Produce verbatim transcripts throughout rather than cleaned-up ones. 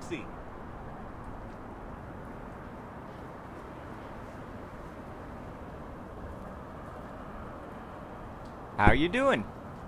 taxi. How are you doing?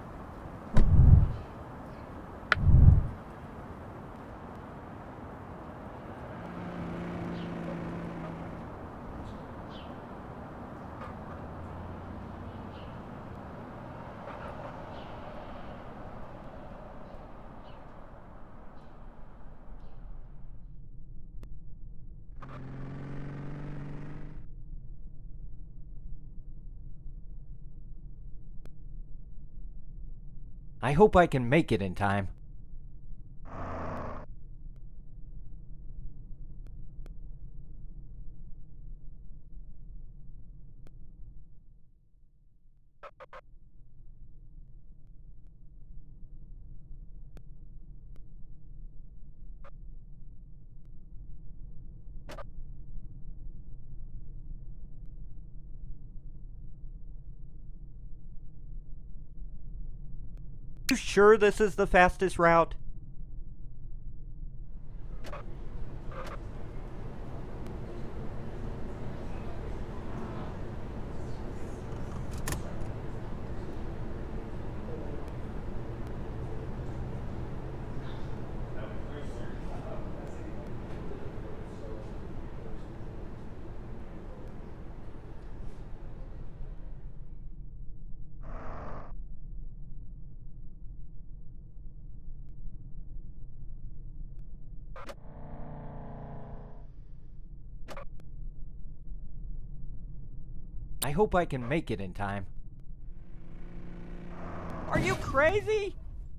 I hope I can make it in time. You sure this is the fastest route? I hope I can make it in time. Are you crazy?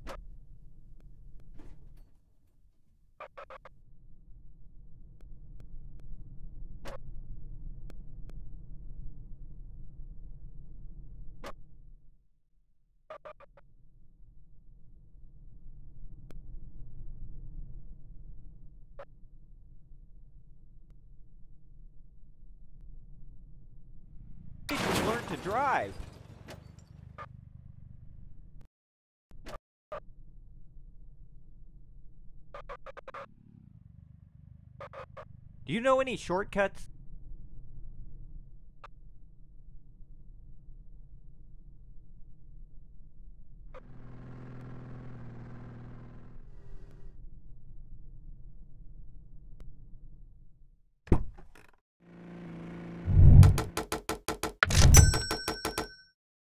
You should learn to drive. Do you know any shortcuts?